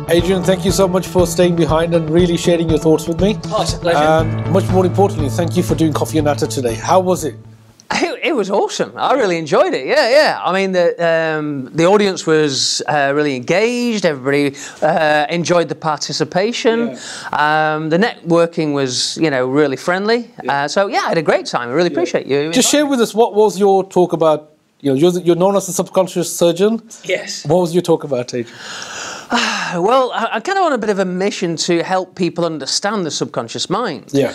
Adrian, thank you so much for staying behind and really sharing your thoughts with me. Oh, it's a pleasure. Much more importantly, thank you for doing Coffee and Natter today. How was it? It was awesome. I really enjoyed it. Yeah. I mean, the audience was really engaged. Everybody enjoyed the participation. Yeah. The networking was, really friendly. Yeah. So yeah, I had a great time. I really appreciate you. Just share with us, what was your talk about? You're known as a subconscious surgeon. Yes. What was your talk about, Adrian? Well, I kind of on a bit of a mission to help people understand the subconscious mind. Yeah.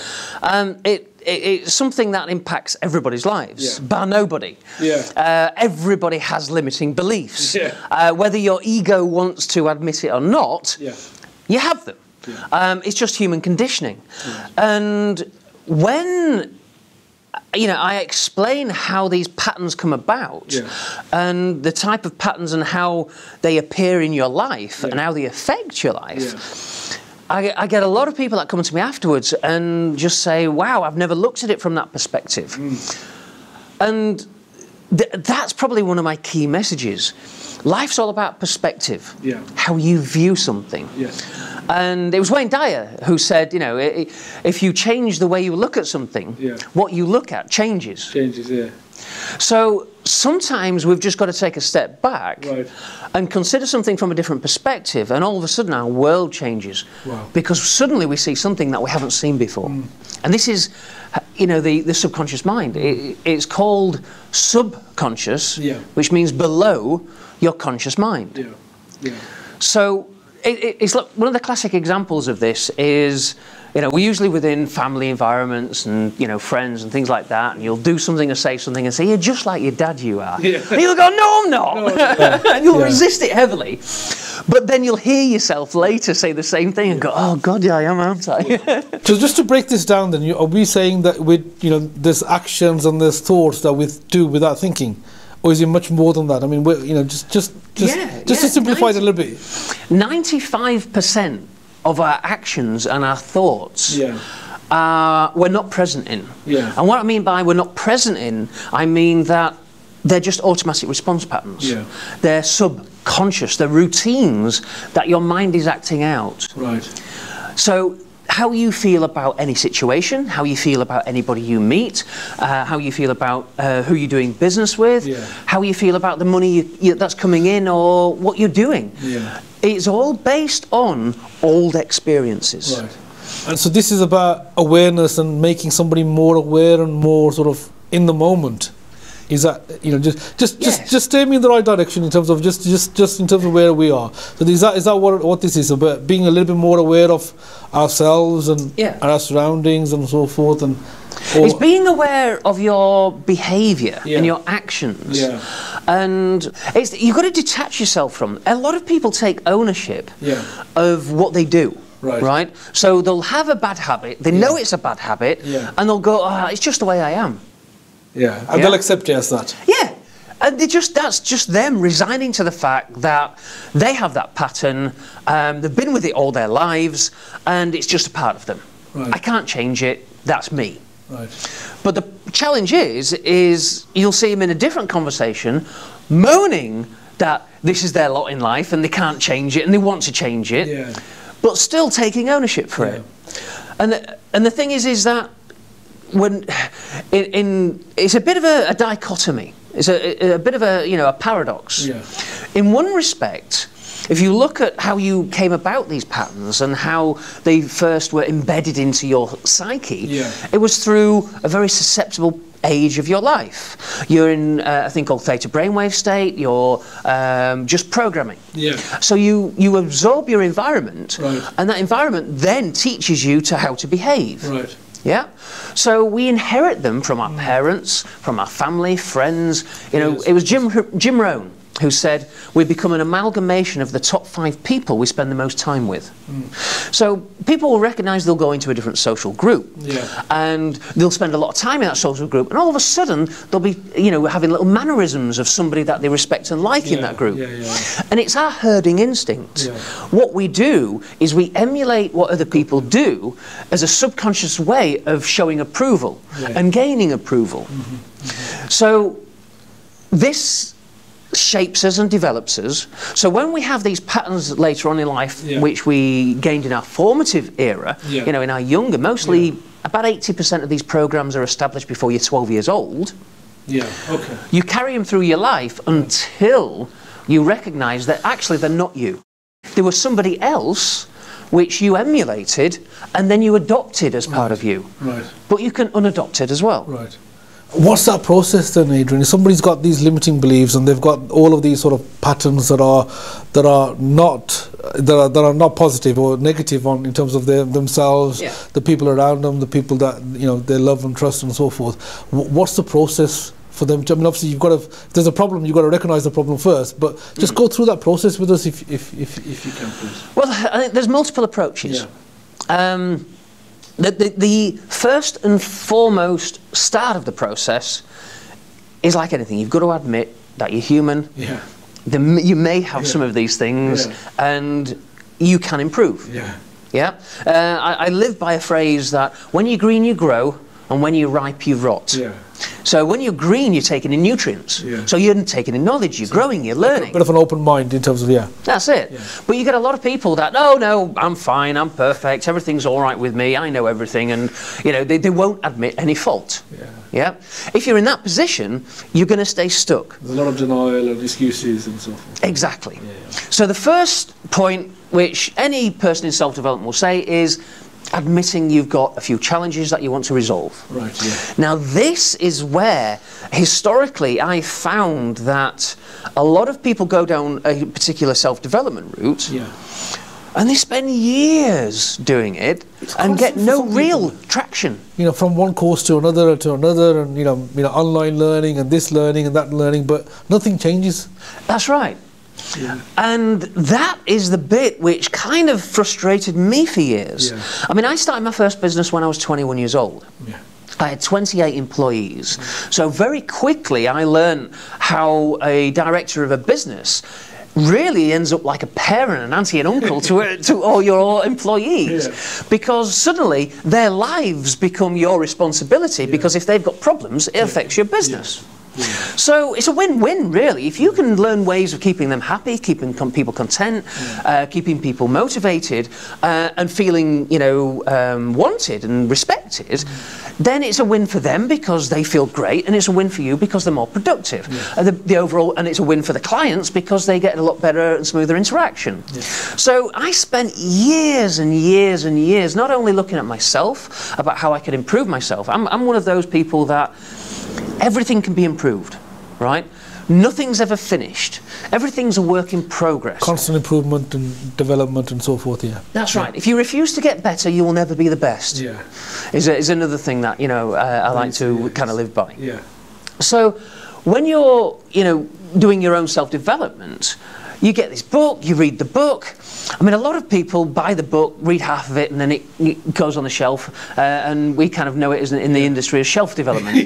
It's something that impacts everybody's lives, Yeah. bar nobody. Yeah. Everybody has limiting beliefs. Yeah. Whether your ego wants to admit it or not, Yeah. you have them. Yeah. It's just human conditioning. Yeah. And when I explain how these patterns come about, Yeah. and the type of patterns and how they appear in your life, Yeah. and how they affect your life. Yeah. I get a lot of people that come to me afterwards and just say, wow, I've never looked at it from that perspective. And that's probably one of my key messages. Life's all about perspective, Yeah. how you view something. Yes. And it was Wayne Dyer who said, if you change the way you look at something, Yeah. what you look at changes. Changes, yeah. So sometimes we've just got to take a step back Right. and consider something from a different perspective, and all of a sudden our world changes. Wow. Because suddenly we see something that we haven't seen before. And this is, the subconscious mind. It's called subconscious, Yeah. which means below your conscious mind. Yeah. Yeah. So it's like one of the classic examples of this is, we're usually within family environments and, friends and things like that, and you'll do something or say something and say, you're just like your dad you are. Yeah. And you'll go, no, I'm not. No, yeah. And you'll Yeah. resist it heavily. But then you'll hear yourself later say the same thing and go, oh, God, yeah, I am, aren't I? So just to break this down then, are we saying that there's actions and there's thoughts that we do without thinking? Or is it much more than that? I mean, just to simplify it a little bit. 95% of our actions and our thoughts Yeah. we're not present in. Yeah. And what I mean by we're not present in, I mean that they're just automatic response patterns. Yeah. They're subconscious. They're routines that your mind is acting out. Right. So how you feel about any situation, how you feel about anybody you meet, how you feel about who you're doing business with, Yeah. how you feel about the money that's coming in or what you're doing. Yeah. It's all based on old experiences. Right. And so this is about awareness and making somebody more aware and more sort of in the moment. Is that just steer me in the right direction in terms of just in terms of where we are. So is that what this is about? Being a little bit more aware of ourselves and our surroundings and so forth, it's being aware of your behaviour and your actions. Yeah. And you've got to detach yourself from. A lot of people take ownership of what they do. Right. So they'll have a bad habit. They know it's a bad habit, and they'll go, it's just the way I am. Yeah, and they'll accept it as that. Yeah, and that's just them resigning to the fact that they have that pattern, they've been with it all their lives, and it's just a part of them. Right. I can't change it, that's me. Right. But the challenge is you'll see them in a different conversation, moaning that this is their lot in life, and they can't change it, and they want to change it, but still taking ownership for it. And the thing is that it's a bit of a dichotomy. It's a bit of a paradox. Yeah. In one respect, if you look at how you came about these patterns and how they first were embedded into your psyche, it was through a very susceptible age of your life. You're in a thing called theta brainwave state. You're just programming. Yeah. So you absorb your environment, and that environment then teaches you to how to behave. Right. Yeah, so we inherit them from our parents, from our family, friends. It was Jim Rohn who said we become an amalgamation of the top 5 people we spend the most time with. So people will recognise they'll go into a different social group, and they'll spend a lot of time in that social group, and all of a sudden they'll be, having little mannerisms of somebody that they respect and like in that group. And it's our herding instinct. What we do is we emulate what other people do as a subconscious way of showing approval and gaining approval. So this shapes us and develops us. So when we have these patterns later on in life, which we gained in our formative era, you know, in our younger, mostly about 80% of these programs are established before you're 12 years old. Yeah, okay. You carry them through your life until you recognise that actually they're not you. There was somebody else which you emulated and then you adopted as part of you. Right. But you can unadopt it as well. Right. What's that process then, Adrian? If somebody's got these limiting beliefs and they've got all of these sort of patterns that are not positive or negative in terms of themselves, the people around them, the people that they love and trust and so forth. What's the process for them? I mean, obviously you've got to. If there's a problem, you've got to recognise the problem first. But just go through that process with us, if you can, please. Well, I think there's multiple approaches. Yeah. The first and foremost start of the process is like anything. You've got to admit that you're human. Yeah. You may have some of these things, and you can improve. Yeah. Yeah. I live by a phrase that when you're green, you grow, and when you're ripe, you rot. Yeah. So when you're green, you're taking in nutrients. Yeah. So you're taking in knowledge, you're growing, you're learning. A bit of an open mind in terms of, That's it. Yeah. But you get a lot of people that, no, I'm fine, I'm perfect, everything's all right with me, I know everything, and they won't admit any fault. Yeah. Yeah. If you're in that position, you're going to stay stuck. There's a lot of denial and excuses and so forth. Exactly. Yeah. So the first point which any person in self-development will say is admitting you've got a few challenges that you want to resolve. Right, yeah. Now this is where historically I found that a lot of people go down a particular self-development route, and they spend years doing it and get no real traction. From one course to another, and online learning and this learning and that learning, but nothing changes. That's right. Yeah. And that is the bit which kind of frustrated me for years. Yeah. I mean, I started my first business when I was 21 years old. Yeah. I had 28 employees. So very quickly I learned how a director of a business really ends up like a parent, an auntie and uncle to all your employees, because suddenly their lives become your responsibility, because if they've got problems, it affects your business. Yeah. So it's a win-win, really. If you can learn ways of keeping them happy, keeping people content, keeping people motivated, and feeling, wanted and respected, then it's a win for them because they feel great, and it's a win for you because they're more productive. The overall, and it's a win for the clients because they get a lot better and smoother interaction. So I spent years and years and years not only looking at myself about how I could improve myself. I'm one of those people that everything can be improved, right? Nothing's ever finished. Everything's a work in progress. Constant improvement and development and so forth, That's right. If you refuse to get better, you will never be the best. Is another thing that, I like to kind of live by. So when you're, doing your own self-development, you get this book, you read the book. I mean, a lot of people buy the book, read half of it, and then it goes on the shelf, and we kind of know it as in the industry as shelf development.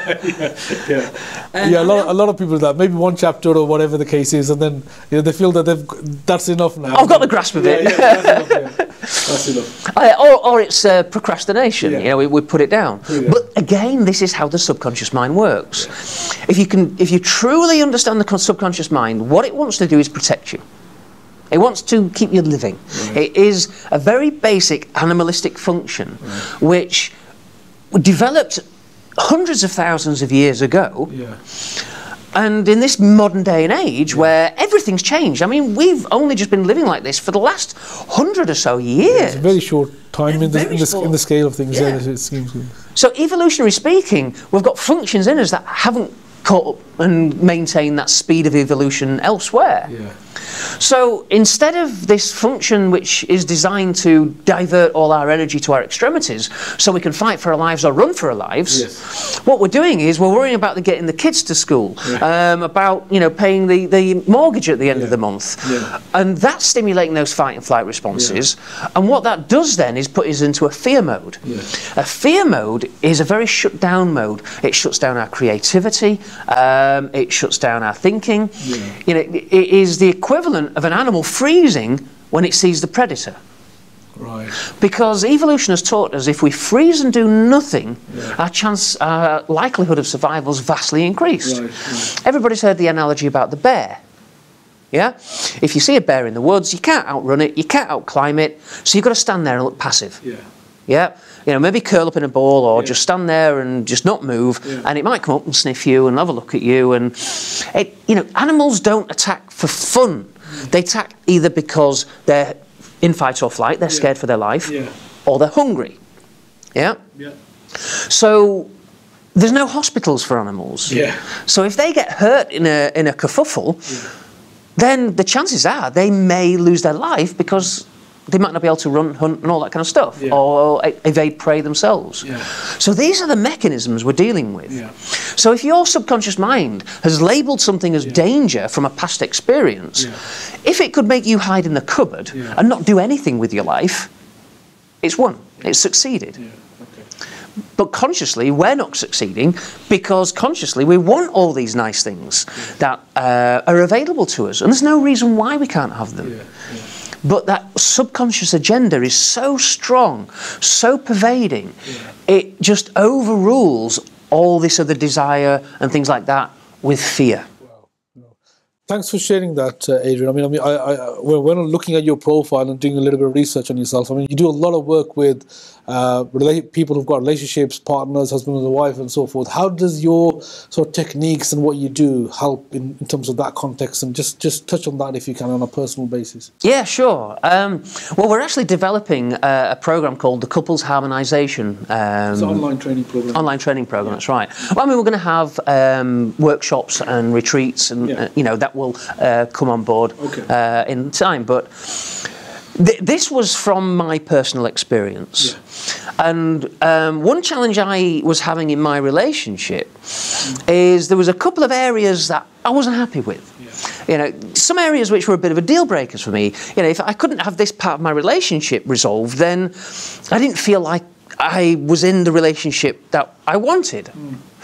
A lot of people do that. Maybe one chapter or whatever the case is, and then they feel that that's enough now. I've got the grasp of it. That's enough. That's enough. Or it's procrastination. We put it down. But again, this is how the subconscious mind works. If you truly understand the subconscious mind, what it wants to do is protect you. It wants to keep you living. It is a very basic animalistic function, which developed hundreds of thousands of years ago. And in this modern day and age where everything's changed, I mean, we've only just been living like this for the last 100 or so years. It's a very short time in the scale of things. It seems good. So evolutionary speaking, we've got functions in us that haven't caught up and maintained that speed of evolution elsewhere. So instead of this function which is designed to divert all our energy to our extremities so we can fight for our lives or run for our lives, what we're doing is we're worrying about getting the kids to school, about paying the mortgage at the end of the month, and that's stimulating those fight and flight responses. And what that does then is put us into a fear mode. A fear mode is a very shut down mode. It shuts down our creativity, it shuts down our thinking. It is the equivalent of an animal freezing when it sees the predator. Right. Because evolution has taught us if we freeze and do nothing, our likelihood of survival is vastly increased. Right, right. Everybody's heard the analogy about the bear. Yeah? If you see a bear in the woods, you can't outrun it, you can't outclimb it, so you've got to stand there and look passive. Yeah. Yeah? You know, maybe curl up in a ball or just stand there and just not move, and it might come up and sniff you and have a look at you. And you know, animals don't attack for fun. They attack either because they're in fight or flight, they're scared for their life, or they're hungry. Yeah? Yeah. So there's no hospitals for animals. Yeah. So if they get hurt in a kerfuffle, then the chances are they may lose their life because they might not be able to run, hunt, and all that kind of stuff, or evade prey themselves. So these are the mechanisms we're dealing with. So if your subconscious mind has labelled something as danger from a past experience, if it could make you hide in the cupboard and not do anything with your life, it's won. It's succeeded. But consciously, we're not succeeding because consciously we want all these nice things that are available to us, and there's no reason why we can't have them. But that subconscious agenda is so strong, so pervading, it just overrules all this other desire and things like that with fear. Thanks for sharing that, Adrian. I mean, when I'm looking at your profile and doing a little bit of research on yourself, I mean, you do a lot of work with people who've got relationships, partners, husband and wife, and so forth. How does your sort of techniques and what you do help in terms of that context? And just touch on that if you can on a personal basis. Yeah, sure. Well, we're actually developing a program called the Couples Harmonisation. It's an online training program. Online training program, that's right. Well, I mean, we're going to have workshops and retreats, and you know, that will come on board in time. But this was from my personal experience. And one challenge I was having in my relationship is there was a couple of areas that I wasn't happy with. You know, some areas which were a bit of a deal breakers for me. You know, if I couldn't have this part of my relationship resolved, then I didn't feel like I was in the relationship that I wanted.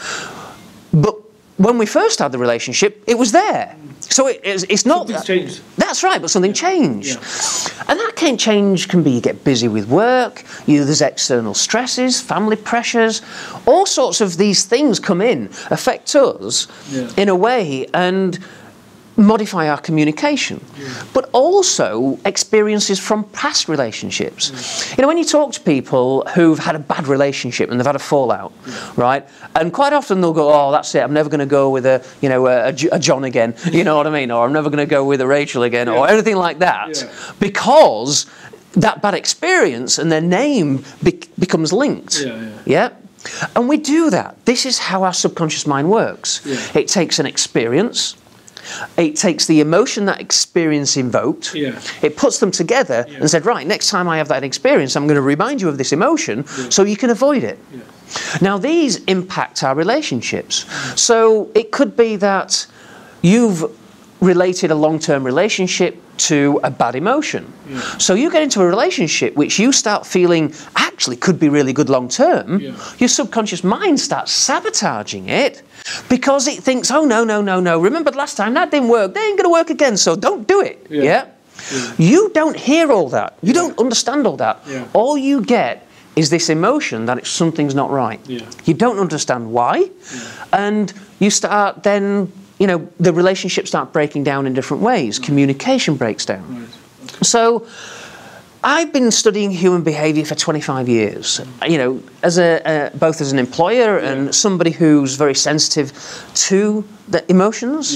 But when we first had the relationship, it was there. So it's not... Something's changed. That's right, but something changed. And that change can be you get busy with work, there's external stresses, family pressures, all sorts of these things come in, affect us in a way, and modify our communication, but also experiences from past relationships. You know, when you talk to people who've had a bad relationship and they've had a fallout, right? And quite often they'll go, "Oh, that's it. I'm never going to go with a John again." You know what I mean? Or "I'm never going to go with a Rachel again," or anything like that, because that bad experience and their name becomes linked. And we do that. This is how our subconscious mind works. It takes an experience. It takes the emotion that experience invoked, it puts them together and said, right, next time I have that experience, I'm going to remind you of this emotion so you can avoid it. Now, these impact our relationships. So it could be that you've related a long-term relationship to a bad emotion. So you get into a relationship which you start feeling actually could be really good long-term, your subconscious mind starts sabotaging it because it thinks, oh, no, remember last time that didn't work, they ain't going to work again, so don't do it. You don't hear all that. You don't understand all that. All you get is this emotion that something's not right. You don't understand why, and you start then, you know, the relationships start breaking down in different ways. Communication breaks down. So I've been studying human behaviour for 25 years, you know, as both as an employer and somebody who's very sensitive to the emotions.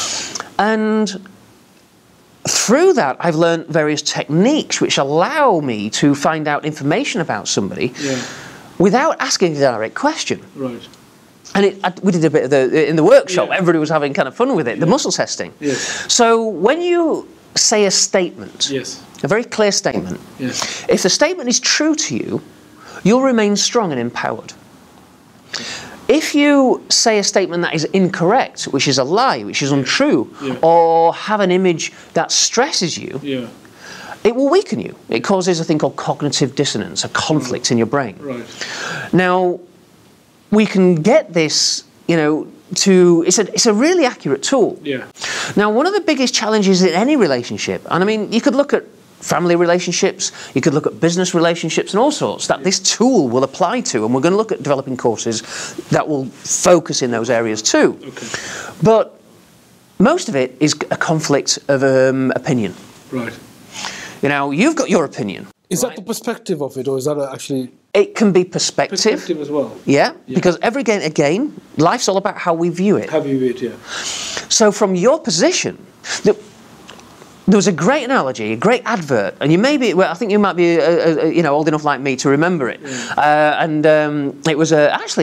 And through that, I've learned various techniques which allow me to find out information about somebody without asking a direct question. And we did a bit of in the workshop, everybody was having kind of fun with it, the muscle testing. So when you say a statement, a very clear statement, if the statement is true to you, you'll remain strong and empowered. If you say a statement that is incorrect, which is a lie, which is untrue, or have an image that stresses you, it will weaken you. It causes a thing called cognitive dissonance, a conflict in your brain. Now, we can get this, you know, it's a really accurate tool. Now, one of the biggest challenges in any relationship, and I mean, you could look at family relationships, you could look at business relationships and all sorts that this tool will apply to, and we're going to look at developing courses that will focus in those areas too. Okay. But most of it is a conflict of opinion. Right. You know, you've got your opinion. Is that the perspective of it, or is that actually... It can be perspective. Perspective as well. Yeah, because again, life's all about how we view it. How you view it, yeah. So from your position, there was a great analogy, a great advert, and you may be, well, I think you might be, you know, old enough like me to remember it. Yeah. It was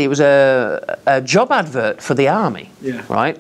a job advert for the army. Yeah. Right.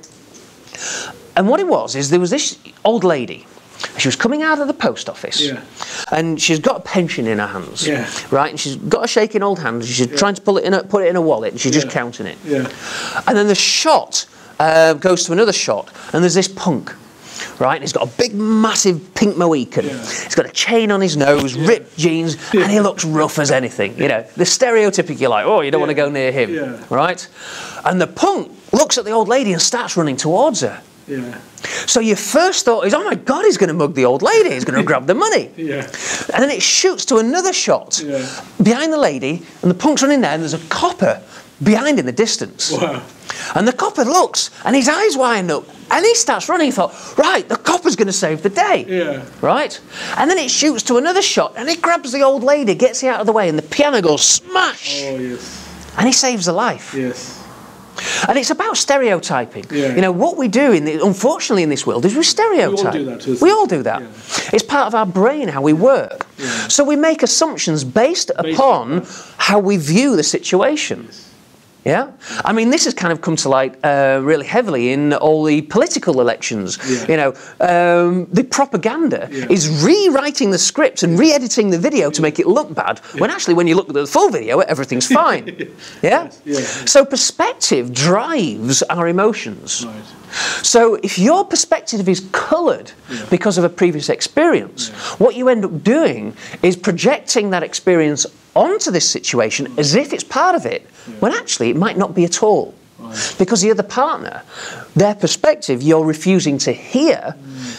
And what it was is there was this old lady. She was coming out of the post office, yeah, and she's got a pension in her hands, yeah, right, and she's got a shaking old hand. She's trying to put it in a wallet, and she's just counting it. Yeah. And then the shot goes to another shot, and there's this punk, right, and he's got a big, massive pink Mohican. Yeah. He's got a chain on his nose, ripped jeans, and he looks rough as anything. You know, the stereotypic, you're like, oh, you don't want to go near him, right? And the punk looks at the old lady and starts running towards her. Yeah. So your first thought is, oh my God, he's going to mug the old lady. He's going to grab the money. Yeah. And then it shoots to another shot behind the lady, and the punk's running there, and there's a copper behind in the distance. Wow. And the copper looks, and his eyes widen up, and he starts running. He thought, right, the copper's going to save the day. Yeah. Right? And then it shoots to another shot, and it grabs the old lady, gets her out of the way, and the piano goes smash. Oh, yes. And he saves her life. Yes. And it's about stereotyping. Yeah. You know, what we do, unfortunately in this world, is we stereotype. We all do that too. We all do that. Yeah. It's part of our brain, how we work. Yeah. So we make assumptions based upon how we view the situation. Yes. Yeah? I mean, this has kind of come to light really heavily in all the political elections. Yeah. You know, the propaganda is rewriting the script and re-editing the video to make it look bad, when actually when you look at the full video, everything's fine. Yeah? Yes. Yeah. So perspective drives our emotions. Right. So if your perspective is coloured because of a previous experience, what you end up doing is projecting that experience onto this situation as if it's part of it, when actually it might not be at all. Right. Because the other partner, their perspective, you're refusing to hear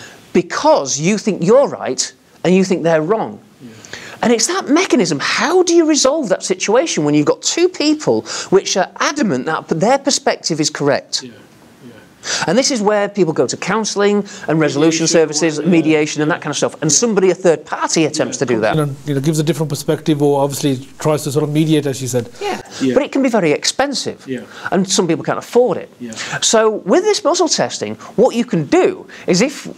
because you think you're right and you think they're wrong. Yeah. And it's that mechanism. How do you resolve that situation when you've got two people which are adamant that their perspective is correct? Yeah. And this is where people go to counselling and resolution services, mediation and that kind of stuff. And somebody, a third party, attempts to do that. You know, gives a different perspective, or obviously tries to sort of mediate, as you said. Yeah. But it can be very expensive. Yeah. And some people can't afford it. Yeah. So with this muzzle testing, what you can do is, if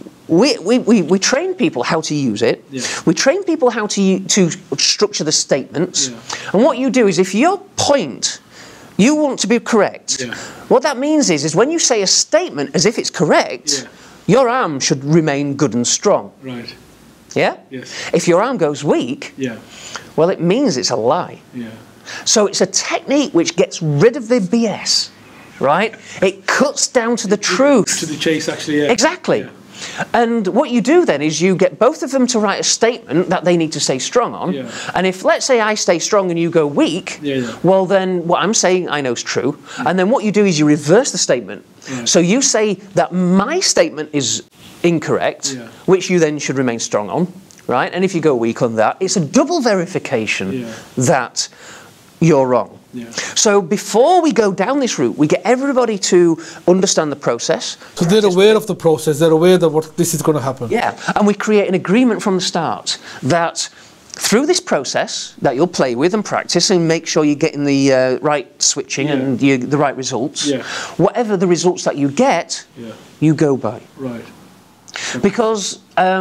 we train people how to use it, we train people how to structure the statements. And what you do is, if your point, you want to be correct. Yeah. What that means is when you say a statement as if it's correct, your arm should remain good and strong. Right. Yeah? Yes. If your arm goes weak, well, it means it's a lie. Yeah. So it's a technique which gets rid of the BS, right? It cuts down to the truth. To the chase, actually, yeah. Exactly. Yeah. And what you do then is you get both of them to write a statement that they need to stay strong on. Yeah. And if, let's say, I stay strong and you go weak, well, then what I'm saying I know is true. And then what you do is you reverse the statement. Yeah. So you say that my statement is incorrect, which you then should remain strong on, right? And if you go weak on that, it's a double verification that you're wrong. Yeah. So before we go down this route, we get everybody to understand the process. So they're aware of the process, they're aware that what this is going to happen. Yeah, and we create an agreement from the start that through this process that you'll play with and practice and make sure you're getting the right switching and the right results, whatever the results that you get, you go by. Right. Because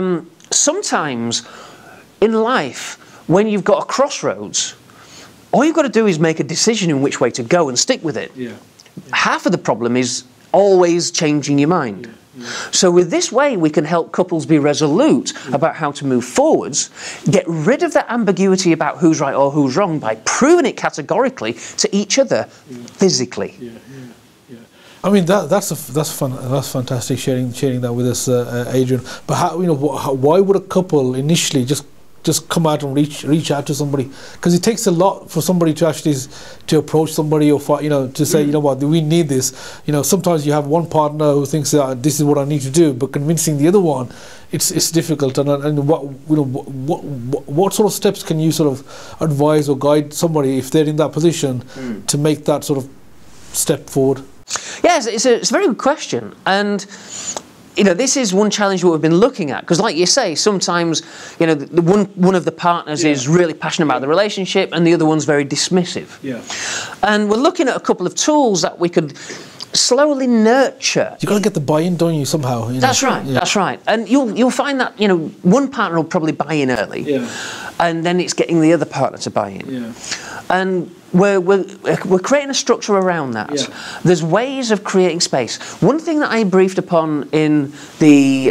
sometimes in life, when you've got a crossroads, all you've got to do is make a decision in which way to go and stick with it. Yeah. Half of the problem is always changing your mind. Yeah. Yeah. So with this way, we can help couples be resolute about how to move forwards, get rid of that ambiguity about who's right or who's wrong by proving it categorically to each other physically. Yeah. Yeah. Yeah. I mean, that's fantastic sharing that with us, Adrian. But how, why would a couple initially just just come out and reach out to somebody, because it takes a lot for somebody to actually to approach somebody, or to say, you know what, we need this. Sometimes you have one partner who thinks that this is what I need to do, but convincing the other one, it's difficult. And what sort of steps can you sort of advise or guide somebody if they're in that position to make that sort of step forward? Yes, it's a very good question, and this is one challenge that we've been looking at, because like you say, sometimes one of the partners is really passionate about the relationship and the other one's very dismissive. And we're looking at a couple of tools that we could slowly nurture. You've got to get the buy-in, don't you, somehow? That's right, that's right. And you'll find that one partner will probably buy in early, and then it's getting the other partner to buy in. And we're creating a structure around that. There's ways of creating space. One thing that I briefed upon in the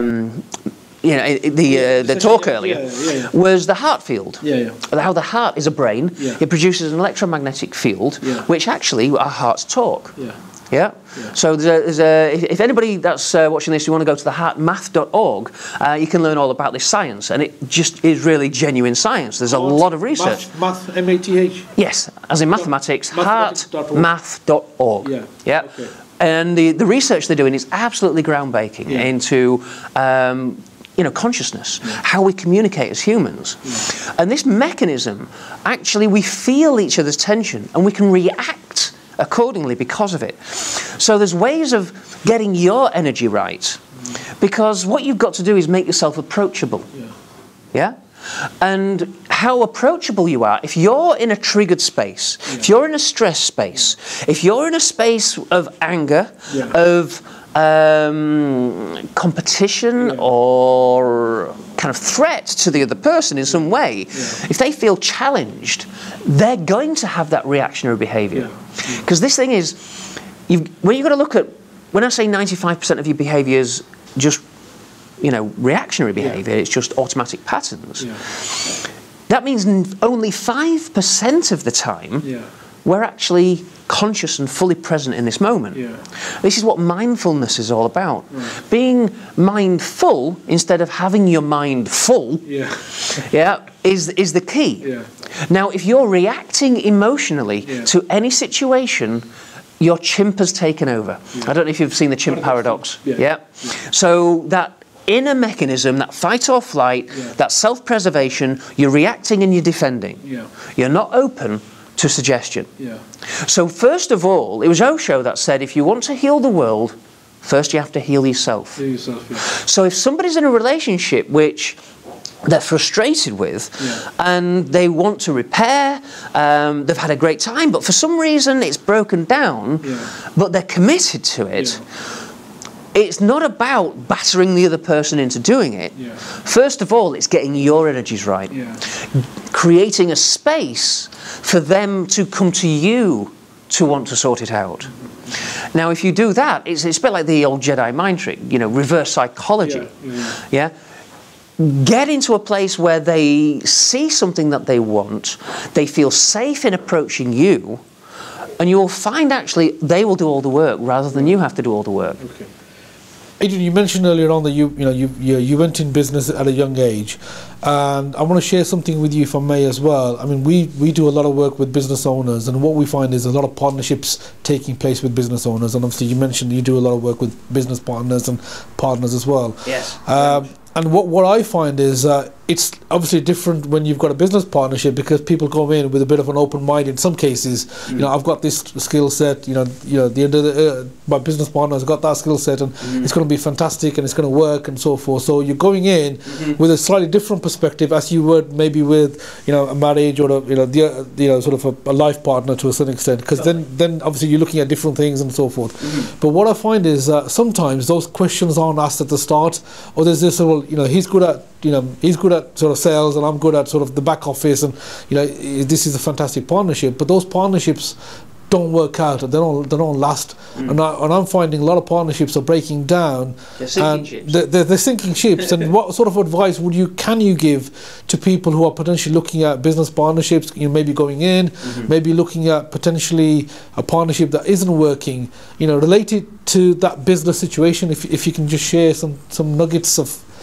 the talk earlier was the heart field. How the heart is a brain. It produces an electromagnetic field, which actually our hearts talk. So if anybody that's watching this, you want to go to the heartmath.org, you can learn all about this science, and it just is really genuine science. There's a lot of research. Math, M-A-T-H? Yes, as in mathematics, heartmath.org. Okay. And the research they're doing is absolutely groundbreaking into consciousness, how we communicate as humans. And this mechanism, actually we feel each other's tension and we can react accordingly because of it. So there's ways of getting your energy right, because what you've got to do is make yourself approachable. And how approachable you are, if you're in a triggered space, if you're in a stress space, if you're in a space of anger, of competition or kind of threat to the other person in some way, if they feel challenged, they're going to have that reactionary behaviour. Because this thing is, when you've got to look at, when I say 95% of your behaviour is just, reactionary behaviour, it's just automatic patterns, that means only 5% of the time we're actually conscious and fully present in this moment. This is what mindfulness is all about. Being mindful instead of having your mind full is the key. Now, if you're reacting emotionally to any situation, your chimp has taken over. I don't know if you've seen the chimp paradox. So that inner mechanism, that fight or flight, that self-preservation, you're reacting and you're defending. You're not open to suggestion. So first of all, it was Osho that said, if you want to heal the world, first you have to heal yourself. So if somebody's in a relationship which they're frustrated with, and they want to repair, they've had a great time, but for some reason it's broken down, but they're committed to it, it's not about battering the other person into doing it. First of all, it's getting your energies right. Creating a space for them to come to you to want to sort it out. Now, if you do that, it's a bit like the old Jedi mind trick, reverse psychology. Get into a place where they see something that they want, they feel safe in approaching you, and you'll find actually they will do all the work rather than you have to do all the work. Adrian, you mentioned earlier on that you went in business at a young age, and I want to share something with you, if I may, as well. I mean, we do a lot of work with business owners, and what we find is a lot of partnerships taking place with business owners. And obviously, you mentioned you do a lot of work with business partners and partners as well. And what I find is it's obviously different when you've got a business partnership, because people come in with a bit of an open mind. In some cases, I've got this skill set. The end of my business partner has got that skill set, and it's going to be fantastic, and it's going to work, and so forth. So you're going in with a slightly different perspective, as you would maybe with a marriage or sort of a life partner to a certain extent, because then obviously you're looking at different things and so forth. But what I find is sometimes those questions aren't asked at the start, or there's this he's good at sort of sales, and I'm good at sort of the back office, and this is a fantastic partnership. But those partnerships don't work out, and they don't last. And I'm finding a lot of partnerships are breaking down. They're sinking ships. They're sinking ships. And what sort of advice can you give to people who are potentially looking at business partnerships? Maybe going in, maybe looking at potentially a partnership that isn't working. Related to that business situation. If you can just share some nuggets of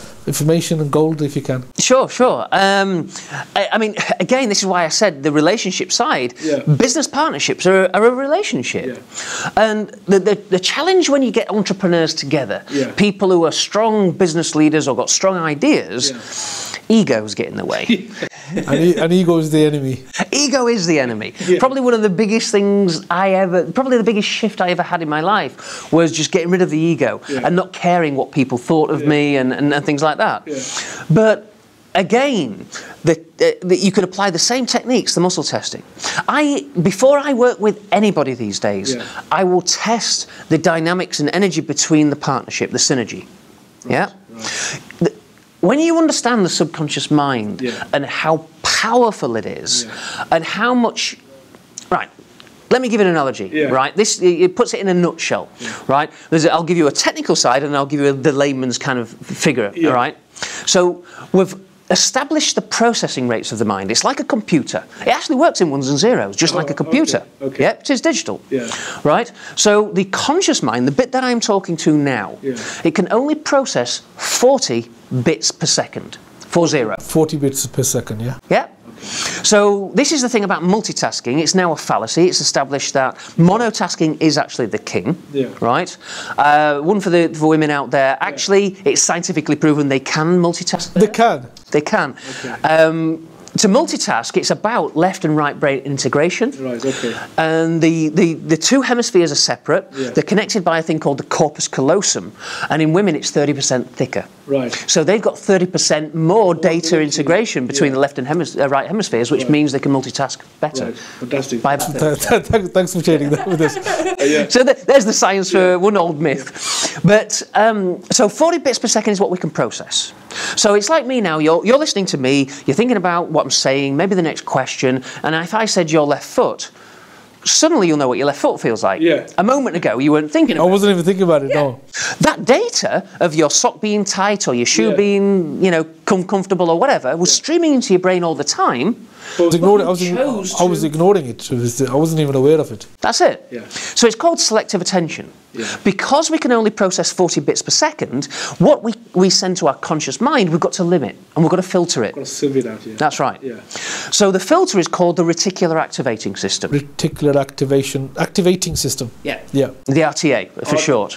information and gold if you can. Sure, sure. I mean, again, this is why I said the relationship side. Business partnerships are a relationship. And the challenge when you get entrepreneurs together, people who are strong business leaders or got strong ideas, egos get in the way. And ego is the enemy. Ego is the enemy. Probably one of the biggest things probably the biggest shift I ever had in my life was just getting rid of the ego and not caring what people thought of me and things like that. But again, you can apply the same techniques, the muscle testing. Before I work with anybody these days, I will test the dynamics and energy between the partnership, the synergy. When you understand the subconscious mind and how powerful it is and how much... Right, let me give you an analogy, right? It puts it in a nutshell, right? I'll give you a technical side and I'll give you the layman's kind of figure, all right? So we've established the processing rates of the mind. It's like a computer. It actually works in ones and zeros, just like a computer. It is digital, right? So the conscious mind, the bit that I'm talking to now, it can only process 40 bits per second. 40. 40 bits per second, Yeah. So this is the thing about multitasking. It's now a fallacy. It's established that monotasking is actually the king, right? One for women out there. Actually, it's scientifically proven they can multitask. They can. They can. To multitask, it's about left and right brain integration. And the two hemispheres are separate. They're connected by a thing called the corpus callosum. And in women, it's 30% thicker. So they've got 30% more data integration between the left and right hemispheres, which means they can multitask better. Fantastic. Thanks for sharing that with us. So there's the science for one old myth. But so 40 bits per second is what we can process. So it's like me now, you're listening to me, you're thinking about what I'm saying, maybe the next question, and if I said your left foot, suddenly you'll know what your left foot feels like. A moment ago, you weren't thinking about it. I wasn't even thinking about it, no. That data of your sock being tight or your shoe being, comfortable or whatever was streaming into your brain all the time. I was ignoring it. I wasn't even aware of it. That's it. So it's called selective attention. Because we can only process 40 bits per second, what we send to our conscious mind, we've got to limit and we've got to filter it. Got to sieve it out, That's right. So the filter is called the reticular activating system. Reticular activating system. The RTA for short.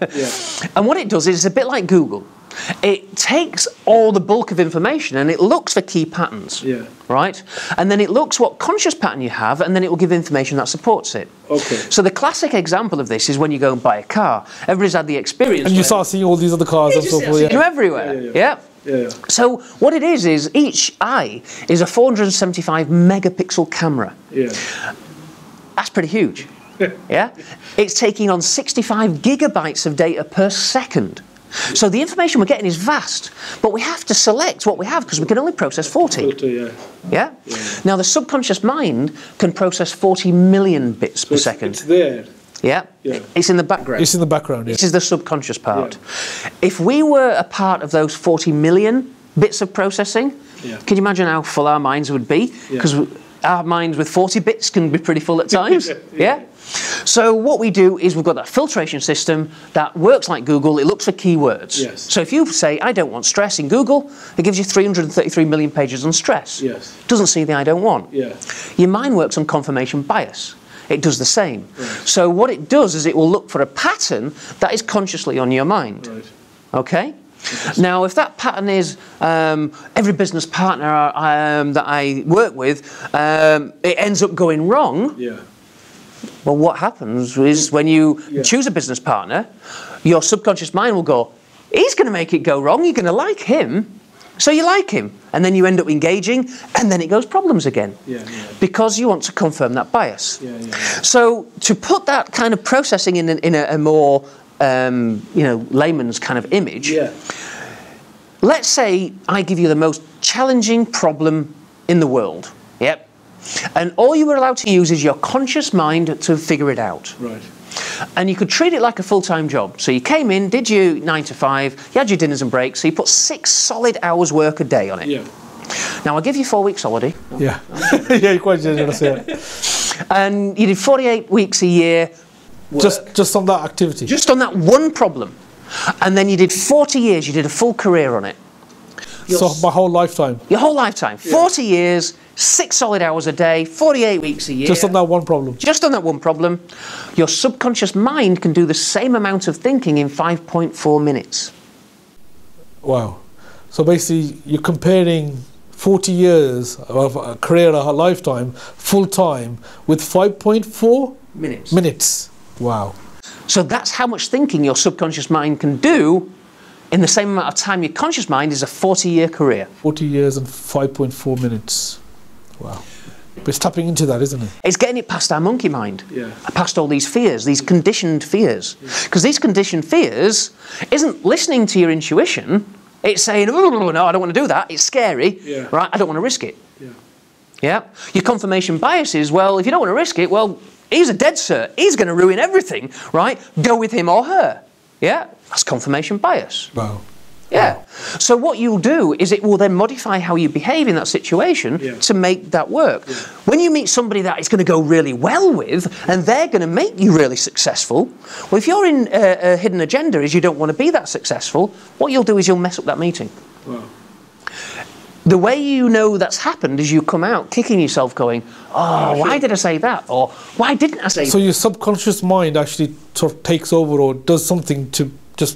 And what it does is it's a bit like Google. It takes all the bulk of information and it looks for key patterns, right? And then it looks what conscious pattern you have, and then it will give information that supports it. So the classic example of this is when you go and buy a car. Everybody's had the experience. And you start seeing all these other cars and so forth. Everywhere. So what it is each eye is a 475 megapixel camera. That's pretty huge. It's taking on 65 gigabytes of data per second. So the information we're getting is vast, but we have to select what we have because we can only process 40. Now the subconscious mind can process 40 million bits per second. It's there. It's in the background. It's in the background, This is the subconscious part. If we were a part of those 40 million bits of processing, can you imagine how full our minds would be? Because our minds with 40 bits can be pretty full at times. So what we do is we've got that filtration system that works like Google. It looks for keywords. So if you say, I don't want stress in Google, it gives you 333 million pages on stress. Doesn't see the I don't want. Your mind works on confirmation bias. It does the same. So what it does is it will look for a pattern that is consciously on your mind. Okay? Now, if that pattern is every business partner that I work with, it ends up going wrong. Well, what happens is when you choose a business partner, your subconscious mind will go, he's going to make it go wrong, you're going to like him, so you like him. And then you end up engaging, and then it goes problems again. Because you want to confirm that bias. So to put that kind of processing in a more, layman's kind of image, let's say I give you the most challenging problem in the world. And all you were allowed to use is your conscious mind to figure it out. And you could treat it like a full-time job. So you came in, did your 9 to 5, you had your dinners and breaks, so you put 6 solid hours work a day on it. Now I'll give you 4 weeks holiday. You're quite generous, And you did 48 weeks a year. Just on that activity. Just on that one problem. And then you did 40 years, you did a full career on it. So my whole lifetime? Your whole lifetime. 40 years, 6 solid hours a day, 48 weeks a year. Just on that one problem? Just on that one problem. Your subconscious mind can do the same amount of thinking in 5.4 minutes. Wow. So basically, you're comparing 40 years of a career, a lifetime, full-time, with 5.4 minutes. Wow. So that's how much thinking your subconscious mind can do in the same amount of time your conscious mind is a 40-year career. 40 years and 5.4 minutes. Wow. But it's tapping into that, isn't it? It's getting it past our monkey mind. Yeah. Past all these fears, these conditioned fears. Because these conditioned fears isn't listening to your intuition. It's saying, oh, no, I don't want to do that. It's scary. Yeah. Right? I don't want to risk it. Yeah. Yeah. Your confirmation bias is, well, if you don't want to risk it, well, he's a dead cert. He's going to ruin everything, right? Go with him or her. Yeah. That's confirmation bias. Wow. Yeah. Wow. So what you'll do is it will then modify how you behave in that situation to make that work. Yeah. When you meet somebody that it's going to go really well with and they're going to make you really successful, well, if you're in a hidden agenda is you don't want to be that successful, what you'll do is you'll mess up that meeting. Wow. The way you know that's happened is you come out kicking yourself going, oh, why did I say that? Or why didn't I say that? So your subconscious mind actually sort of takes over or does something to just,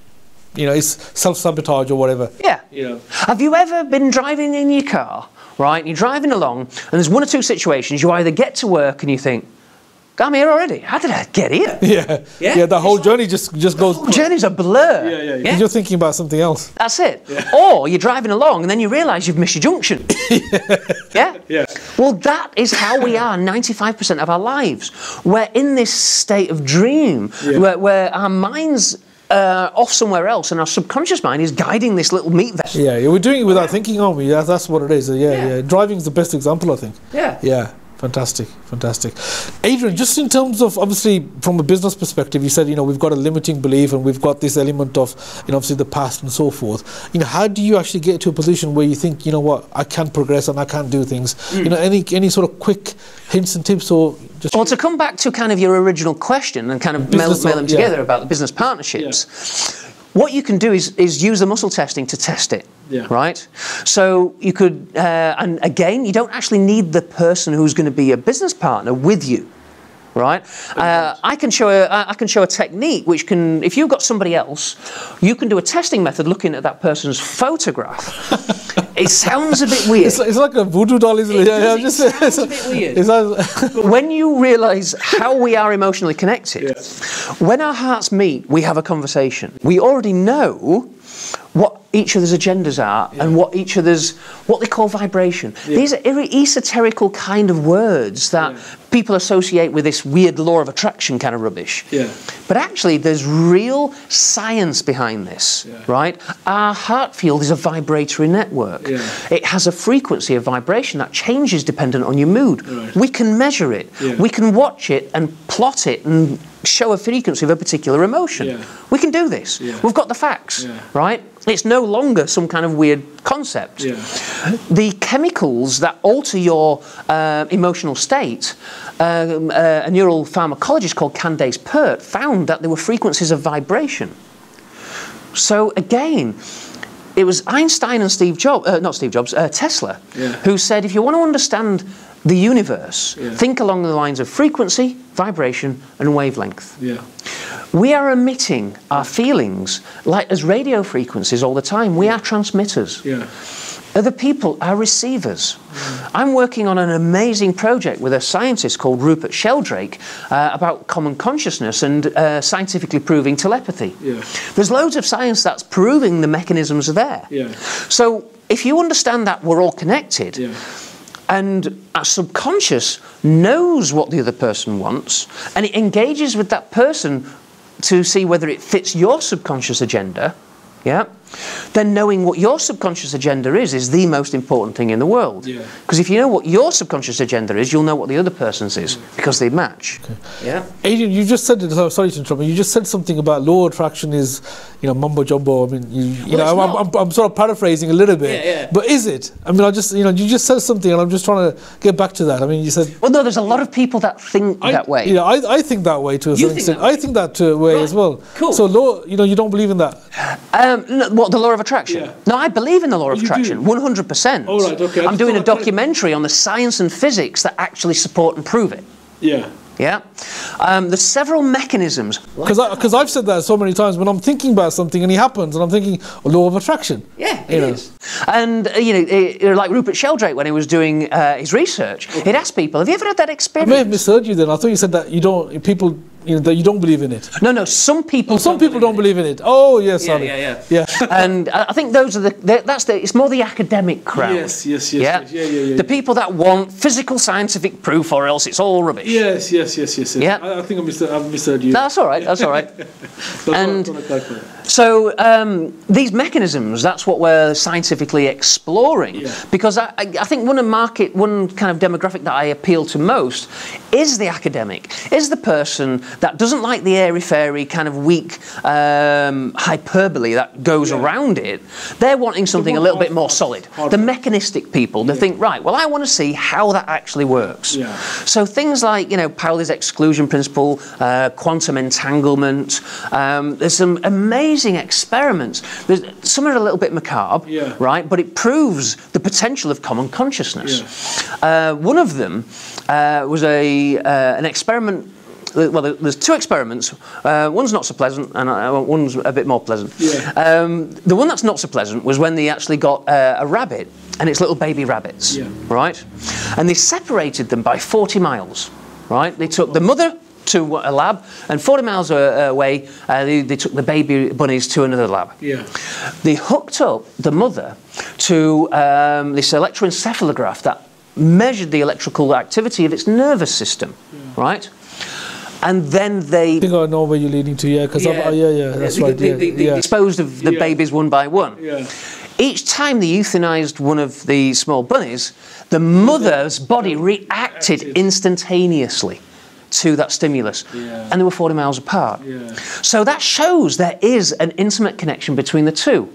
it's self-sabotage or whatever. Yeah. Have you ever been driving in your car, right, and you're driving along, and there's one or two situations, you either get to work and you think, I'm here already. How did I get here? Yeah, the whole journey just goes... The whole journey's a blur. Yeah. You're thinking about something else. That's it. Yeah. Or you're driving along and then you realise you've missed your junction. Yeah? Well, that is how we are 95% of our lives. We're in this state of dream where our mind's off somewhere else and our subconscious mind is guiding this little meat vessel. Yeah, we're doing it without thinking, aren't we? That's what it is. Yeah. Driving's the best example, I think. Yeah. Fantastic. Adrian, just in terms of, obviously, from a business perspective, you said, we've got a limiting belief and we've got this element of, obviously the past and so forth. How do you actually get to a position where you think, what, I can progress and I can do things? Any sort of quick hints and tips or just... Well, to come back to kind of your original question and kind of meld them together about the business partnerships, what you can do is use the muscle testing to test it. Right? So you could, and again, you don't actually need the person who's going to be a business partner with you, right? I can show a technique which can, if you've got somebody else, you can do a testing method looking at that person's photograph. It sounds a bit weird. It's like a voodoo doll, isn't it? It sounds a bit weird. But when you realise how we are emotionally connected, when our hearts meet, we have a conversation. We already know what each other's agendas are and what they call vibration. These are esoterical kind of words that people associate with this weird law of attraction kind of rubbish. But actually there's real science behind this, right? Our heart field is a vibratory network. It has a frequency of vibration that changes dependent on your mood. We can measure it. We can watch it and plot it and show a frequency of a particular emotion. We can do this. We've got the facts, right? It's no longer some kind of weird concept. The chemicals that alter your emotional state, a neural pharmacologist called Candace Pert found that there were frequencies of vibration. So again, it was Einstein and Tesla, who said, if you want to understand the universe, think along the lines of frequency, vibration, and wavelength. We are emitting our feelings like as radio frequencies all the time. We are transmitters. Other people are receivers. I'm working on an amazing project with a scientist called Rupert Sheldrake about common consciousness and scientifically proving telepathy. There's loads of science that's proving the mechanisms are there. So if you understand that we're all connected, and our subconscious knows what the other person wants, and it engages with that person to see whether it fits your subconscious agenda, then knowing what your subconscious agenda is the most important thing in the world. Because if you know what your subconscious agenda is, you'll know what the other person's is, because they match. Yeah. Adrian, you just said, sorry to interrupt, you just said something about law of attraction is, mumbo jumbo. I mean, I'm sort of paraphrasing a little bit, but is it? I mean, you just said something, and I'm just trying to get back to that. I mean, you said. Well, no, there's a lot of people that think that way. I think that way to a certain extent. I think that way as well. Cool. So law, you don't believe in that? What, the law of attraction? No, I believe in the law of attraction, 100%. All right, okay. I'm doing a documentary on the science and physics that actually support and prove it. Yeah. Yeah. There's several mechanisms. Because I've said that so many times when I'm thinking about something and it happens, and I'm thinking, law of attraction. Yeah, it is. And, like Rupert Sheldrake, when he was doing his research, he'd ask people, have you ever had that experience? I may have misheard you then. I thought you said that that you don't believe in it. No, some people don't believe in it. Oh, yes, Ali. Yeah. And I think those are it's more the academic crowd. Yes. The people that want physical scientific proof, or else it's all rubbish. Yes. Yeah. I think I've misheard you. That's all right. And so these mechanisms, that's what we're scientifically exploring. Because I think one kind of demographic that I appeal to most is the academic, is the person that doesn't like the airy-fairy kind of weak hyperbole that goes around it. They're wanting something a little bit more solid. The mechanistic people, they think, right, well, I want to see how that actually works. So things like, Pauli's exclusion principle, quantum entanglement, there's some amazing experiments. Some are a little bit macabre, right, but it proves the potential of common consciousness. One of them was an experiment. Well, there's two experiments. One's not so pleasant, and one's a bit more pleasant. The one that's not so pleasant was when they actually got a rabbit and its little baby rabbits, right? And they separated them by 40 miles, right? They took the mother to a lab, and 40 miles away, they took the baby bunnies to another lab. They hooked up the mother to this electroencephalograph that measured the electrical activity of its nervous system, right? And then they... I think I know where you're leading to, because that's right. They disposed of the babies one by one. Each time they euthanized one of the small bunnies, the mother's body reacted instantaneously to that stimulus, and they were 40 miles apart. So that shows there is an intimate connection between the two.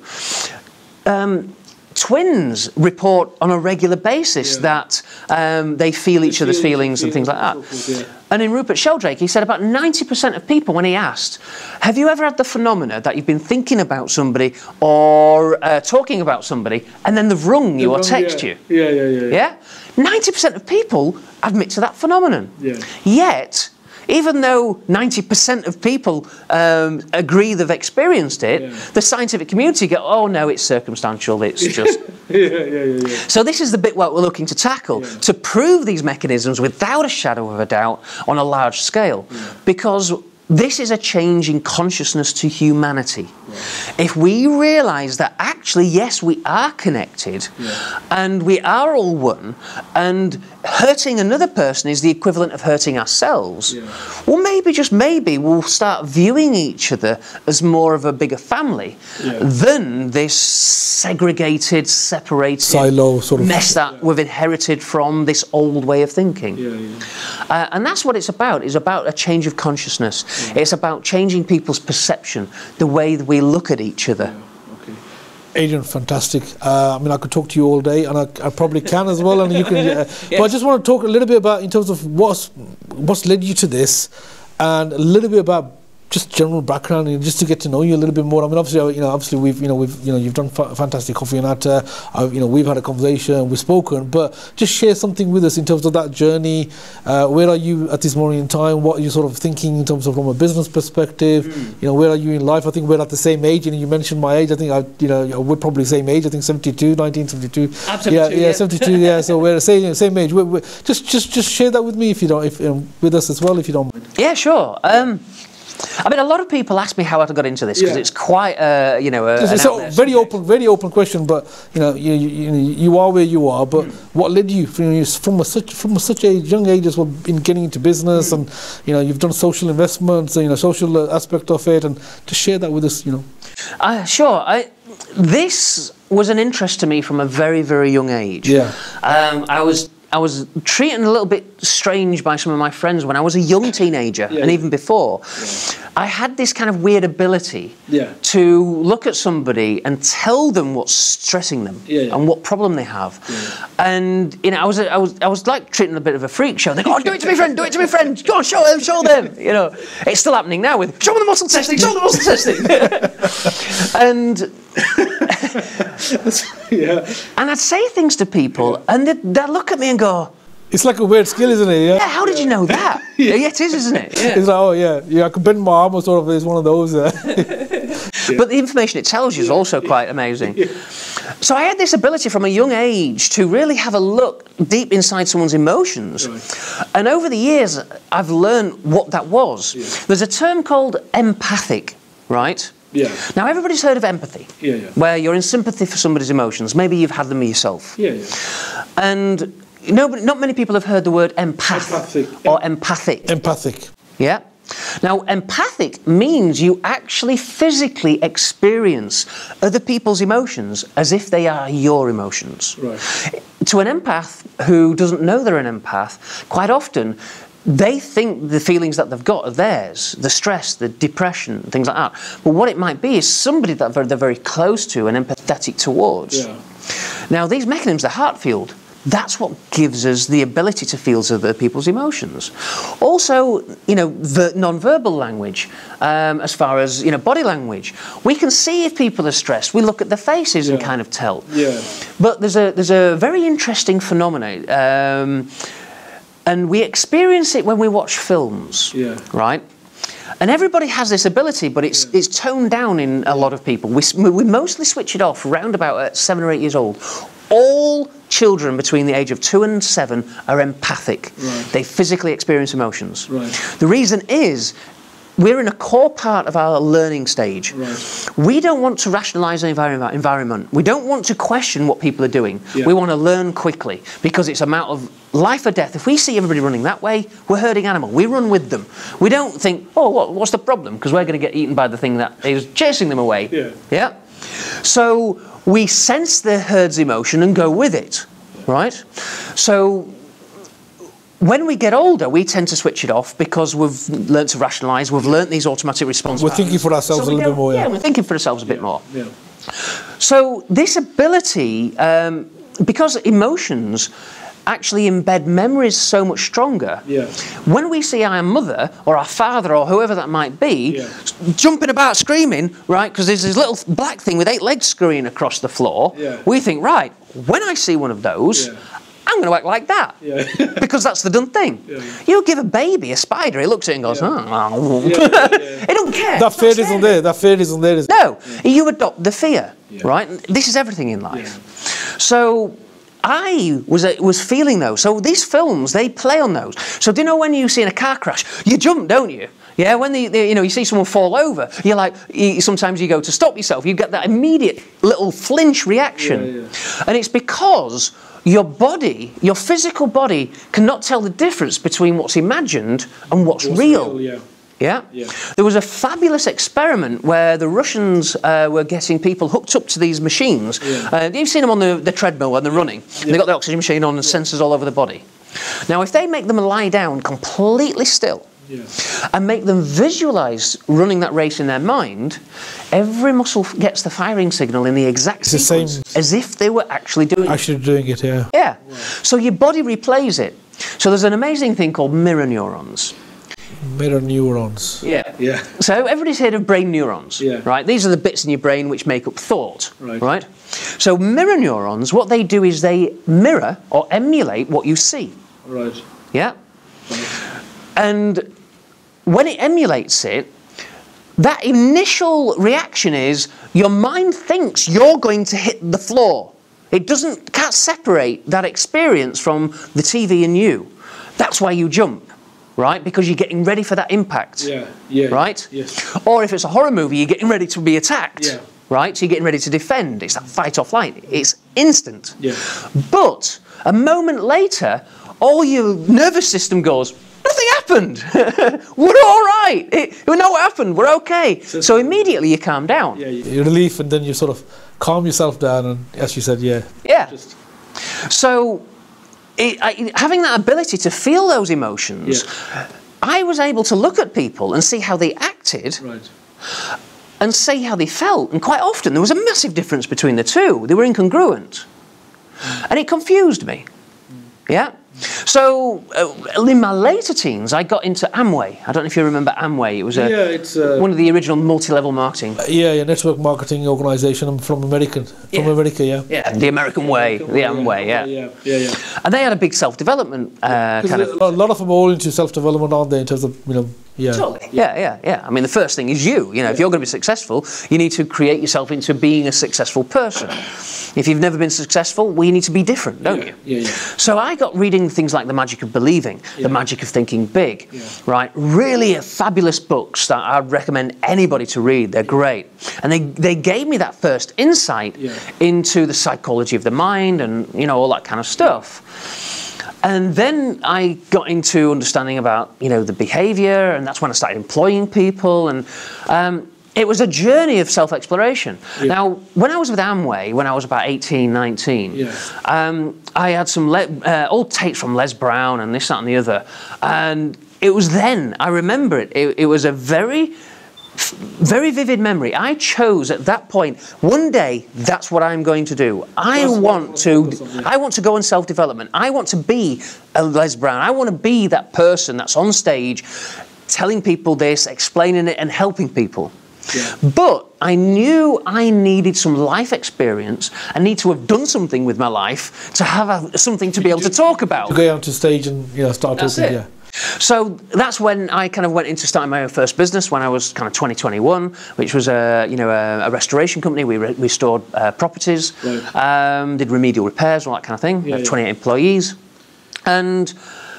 Twins report on a regular basis that they feel each other's feelings and things like that. And in Rupert Sheldrake, he said about 90% of people, when he asked, have you ever had the phenomena that you've been thinking about somebody or talking about somebody, and then they've rung you or text you? 90% of people admit to that phenomenon. Yet, even though 90% of people agree they've experienced it, the scientific community go, oh no, it's circumstantial, it's just... So this is the bit what we're looking to tackle, to prove these mechanisms without a shadow of a doubt on a large scale. Because this is a change in consciousness to humanity. If we realise that actually, yes, we are connected and we are all one, and hurting another person is the equivalent of hurting ourselves, well, maybe, just maybe, we'll start viewing each other as more of a bigger family than this segregated, separated silo sort of mess that we've inherited from this old way of thinking. And that's what it's about. It's about a change of consciousness. It's about changing people's perception, the way that we look at each other. Adrian, fantastic. I mean, I could talk to you all day, and I probably can as well. And you can. But I just want to talk a little bit about, in terms of what's led you to this, and a little bit about just general background, and just to get to know you a little bit more. I mean, obviously, we've you've done fantastic coffee and Natter. We've had a conversation, we've spoken, but just share something with us in terms of that journey. Where are you at this moment in time? What are you sort of thinking in terms of from a business perspective? Where are you in life? I think we're at the same age, and you mentioned my age. I think we're probably the same age. I think 1972. Absolutely. 72. So we're the same age. Just share that with me with us as well, if you don't mind. Yeah, sure. I mean, a lot of people ask me how I got into this, because it's quite it's a very open question. But you are where you are. But what led you from such a young age as well in getting into business, and you've done social investments, social aspect of it, and to share that with us. Sure. this was an interest to me from a very, very young age. Yeah. I was treated a little bit strange by some of my friends when I was a young teenager, and even before. I had this kind of weird ability to look at somebody and tell them what's stressing them and what problem they have. And you know, I was like treating a bit of a freak show. They go, "Oh, do it to me, friend! Do it to me, friend! Go on, show them!" You know, it's still happening now with show them the muscle testing, show them the muscle testing, and. And I'd say things to people, and they'd look at me and go, "It's like a weird skill, isn't it?" Yeah. How did you know that? Yeah, it is, isn't it? Yeah. It's like, oh yeah, I can bend my arm or sort of. It's one of those. But the information it tells you is also quite amazing. So I had this ability from a young age to really have a look deep inside someone's emotions. And over the years, I've learned what that was. There's a term called empathic, right? Now everybody's heard of empathy, where you're in sympathy for somebody's emotions. Maybe you've had them yourself. And not many people have heard the word or empathic. Empathic. Yeah. Now, empathic means you actually physically experience other people's emotions as if they are your emotions. To an empath who doesn't know they're an empath, quite often they think the feelings that they've got are theirs, the stress, the depression, things like that. But what it might be is somebody that they're very close to and empathetic towards. Now, these mechanisms, the heart field, that's what gives us the ability to feel other people's emotions. Also, you know, non-verbal language, as far as, you know, body language. We can see if people are stressed. We look at their faces and kind of tell. But there's a very interesting phenomenon, and we experience it when we watch films, right? And everybody has this ability, but it's toned down in a lot of people. We mostly switch it off around about 7 or 8 years old. All children between the age of 2 and 7 are empathic. They physically experience emotions. The reason is we're in a core part of our learning stage. We don't want to rationalise the environment. We don't want to question what people are doing. We want to learn quickly because it's a matter of life or death. If we see everybody running that way, we're herding animal. We run with them. We don't think, oh, what's the problem? Because we're going to get eaten by the thing that is chasing them away. So we sense the herd's emotion and go with it, right? So when we get older, we tend to switch it off because we've learned to rationalise, we've learnt these automatic response patterns. We're thinking for ourselves a little bit more. Yeah, we're thinking for ourselves a bit more. So this ability, because emotions actually embed memories so much stronger. When we see our mother or our father or whoever that might be jumping about screaming, right, because there's this little black thing with 8 legs scurrying across the floor, we think, right, when I see one of those, I'm going to act like that because that's the done thing. You give a baby a spider, it looks at it and goes, oh. It don't care. That fear isn't there. That fear isn't there. No, you adopt the fear, right? This is everything in life. So I was feeling those. So these films, they play on those. So do you know when you see in a car crash, you jump, don't you? Yeah, when you see someone fall over, you're like, sometimes you go to stop yourself, you get that immediate little flinch reaction. And it's because your body, your physical body, cannot tell the difference between what's imagined and what's real. There was a fabulous experiment where the Russians were getting people hooked up to these machines. You've seen them on the treadmill when they're running. They've got the oxygen machine on and sensors all over the body. Now, if they make them lie down completely still and make them visualise running that race in their mind, every muscle gets the firing signal in the exact sequence as if they were actually doing it. So your body replays it. So there's an amazing thing called mirror neurons. Mirror neurons. So everybody's heard of brain neurons, right? These are the bits in your brain which make up thought, right? So mirror neurons, what they do is they mirror or emulate what you see. And when it emulates it, that initial reaction is your mind thinks you're going to hit the floor. It can't separate that experience from the TV and you. That's why you jump. Right? Because you're getting ready for that impact. Right? Or if it's a horror movie, you're getting ready to be attacked. Right? So you're getting ready to defend. It's that fight or flight. It's instant. But a moment later, all your nervous system goes, Nothing happened. We're all right. We know what happened. We're okay. So immediately you calm down. Yeah, you relief, and then you sort of calm yourself down, and as you said, yeah. Yeah. So having that ability to feel those emotions, I was able to look at people and see how they acted. Right. And see how they felt. And quite often there was a massive difference between the two. They were incongruent. And it confused me. Yeah? So in my later teens, I got into Amway. I don't know if you remember Amway. It was one of the original multi-level marketing. Network marketing organisation. I'm from America, yeah. Yeah, the American way, the Amway, yeah. And they had a big self-development kind of... A lot of them are all into self-development, aren't they, in terms of, yeah. Totally. Yeah. I mean, the first thing is you. If you're going to be successful, you need to create yourself into being a successful person. If you've never been successful, well, you need to be different, don't you? Yeah. So I got reading things like The Magic of Believing, The Magic of Thinking Big, right? Really fabulous books that I'd recommend anybody to read. They're great. And they gave me that first insight into the psychology of the mind and, all that kind of stuff. And then I got into understanding about, the behaviour, and that's when I started employing people, and it was a journey of self-exploration. Now, when I was with Amway, when I was about 18, 19, I had some old tapes from Les Brown and this, that and the other, and it was then, I remember it was a very vivid memory. I chose at that point, one day, that's what I'm going to do. I want to go on self-development. I want to be a Les Brown. I want to be that person that's on stage telling people this, explaining it and helping people. But I knew I needed some life experience. I need to have done something with my life to have something to be able to talk about. To go out to stage and start talking. So that's when I kind of went into starting my own first business when I was kind of 21, which was a restoration company. We restored properties, did remedial repairs, all that kind of thing. 28 employees, and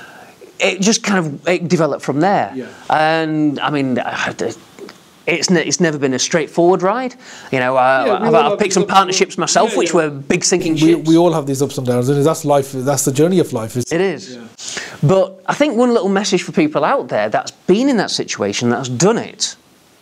it just kind of developed from there. And I mean, it's never been a straightforward ride. I've picked some partnerships myself, which were big sinking ships. We all have these ups and downs, and that's life. That's the journey of life. It is. But I think one little message for people out there that's been in that situation, that's done it,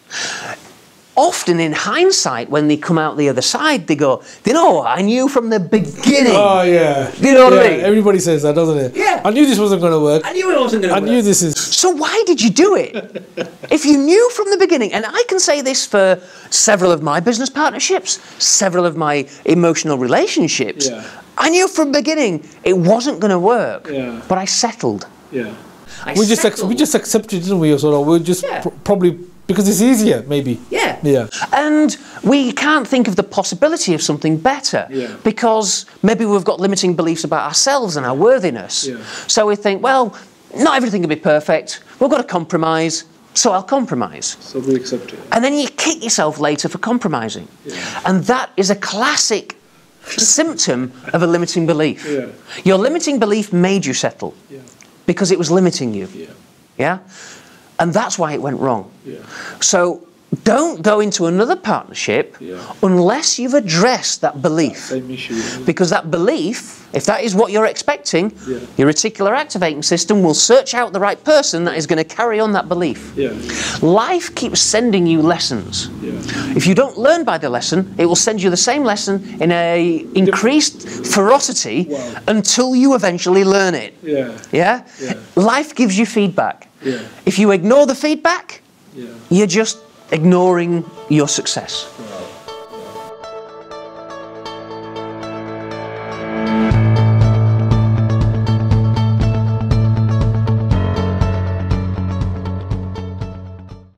often in hindsight, when they come out the other side, they go, I knew from the beginning. Oh, yeah. You know what I mean? Everybody says that, doesn't it? Yeah. I knew this wasn't going to work. I knew it wasn't going to work. I knew this is... So why did you do it? If you knew from the beginning, and I can say this for several of my business partnerships, several of my emotional relationships, I knew from the beginning it wasn't going to work, but I settled. We just accepted, didn't we? Sort of, we just probably... Because it's easier, maybe. Yeah. And we can't think of the possibility of something better because maybe we've got limiting beliefs about ourselves and our worthiness. So we think, well, not everything can be perfect. We've got to compromise, so I'll compromise. So we accept it. And then you kick yourself later for compromising. And that is a classic symptom of a limiting belief. Your limiting belief made you settle because it was limiting you. And that's why it went wrong. So don't go into another partnership unless you've addressed that belief. Because that belief, if that is what you're expecting, your reticular activating system will search out the right person that is going to carry on that belief. Life keeps sending you lessons. If you don't learn by the lesson, it will send you the same lesson in a increased ferocity until you eventually learn it. Life gives you feedback. If you ignore the feedback, you're just ignoring your success.